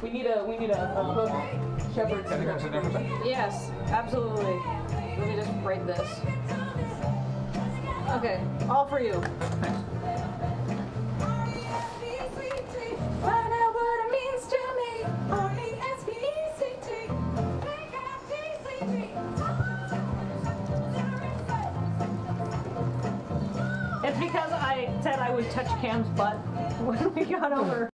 We need a hook shepherd's. Can I go to the next one? Yes, absolutely. Let me just break this. Okay, all for you. Thanks. Find out what it means to me. R-E-S-P-E-C-T. It's because I said I would touch Cam's butt when we got over.